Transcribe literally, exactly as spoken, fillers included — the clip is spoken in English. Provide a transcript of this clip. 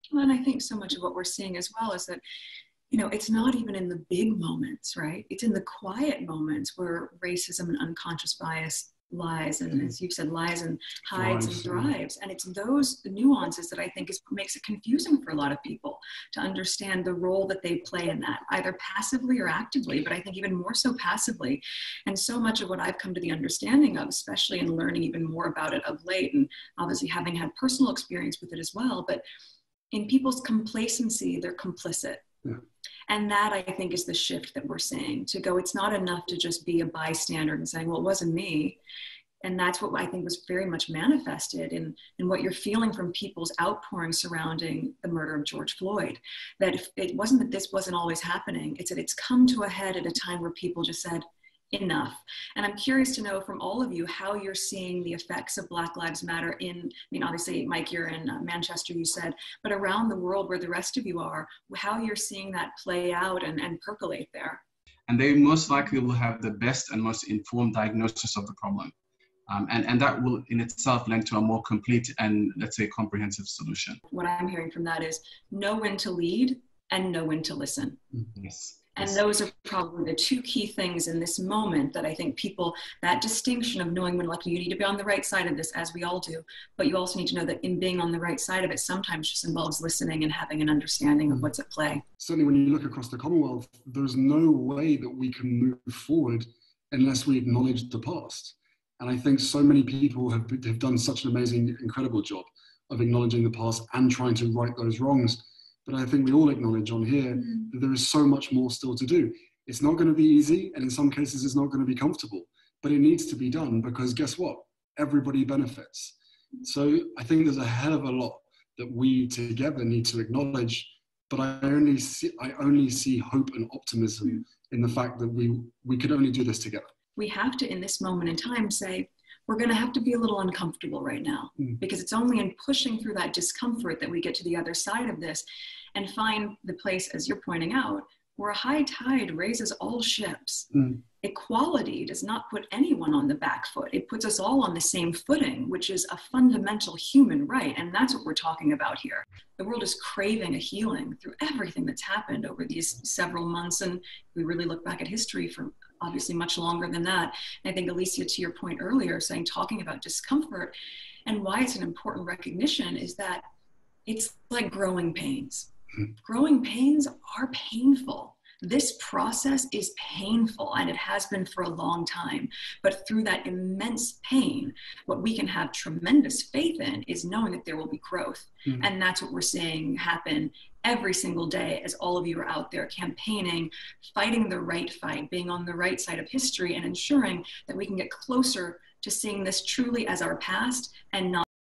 Well, and I think so much of what we're seeing as well is that, you know, it's not even in the big moments, right? It's in the quiet moments where racism and unconscious bias lies, and Mm. as you've said, lies and hides and Thrives, yeah. thrives. And it's those nuances that I think is makes it confusing for a lot of people to understand the role that they play in that, either passively or actively, but I think even more so passively. And so much of what I've come to the understanding of, especially in learning even more about it of late, and obviously having had personal experience with it as well, but in people's complacency, they're complicit. Yeah. And that, I think, is the shift that we're seeing, to go, it's not enough to just be a bystander and saying, well, it wasn't me. And that's what I think was very much manifested in, in what you're feeling from people's outpouring surrounding the murder of George Floyd. That if, it wasn't that this wasn't always happening, it's that it's come to a head at a time where people just said, enough. And I'm curious to know from all of you how you're seeing the effects of Black Lives Matter in, I mean, obviously, Mike, you're in uh, Manchester, you said, but around the world where the rest of you are, how you're seeing that play out and, and percolate there. And they most likely will have the best and most informed diagnosis of the problem. Um, and, and that will in itself lend to a more complete and, let's say, comprehensive solution. What I'm hearing from that is know when to lead and know when to listen. Yes. And Yes. those are probably the two key things in this moment that I think people, that distinction of knowing when, like, you need to be on the right side of this, as we all do, but you also need to know that in being on the right side of it sometimes just involves listening and having an understanding of what's at play. Certainly when you look across the Commonwealth, there's no way that we can move forward unless we acknowledge the past. And I think so many people have, have done such an amazing, incredible job of acknowledging the past and trying to right those wrongs. But I think we all acknowledge on here mm. that there is so much more still to do. It's not going to be easy, and in some cases it's not going to be comfortable, but it needs to be done because guess what? Everybody benefits. So I think there's a hell of a lot that we together need to acknowledge, but I only see, I only see hope and optimism mm. in the fact that we, we could only do this together. We have to, in this moment in time, say, we're going to have to be a little uncomfortable right now mm. because it's only in pushing through that discomfort that we get to the other side of this and find the place, as you're pointing out, where a high tide raises all ships. Mm. Equality does not put anyone on the back foot. It puts us all on the same footing, which is a fundamental human right. And that's what we're talking about here. The world is craving a healing through everything that's happened over these several months. And we really look back at history for obviously much longer than that. And I think, Alicia, to your point earlier, saying, talking about discomfort and why it's an important recognition is that it's like growing pains. Mm-hmm. Growing pains are painful. This process is painful, and it has been for a long time. But through that immense pain, what we can have tremendous faith in is knowing that there will be growth. Mm-hmm. And that's what we're seeing happen every single day as all of you are out there campaigning, fighting the right fight, being on the right side of history, and ensuring that we can get closer to seeing this truly as our past and not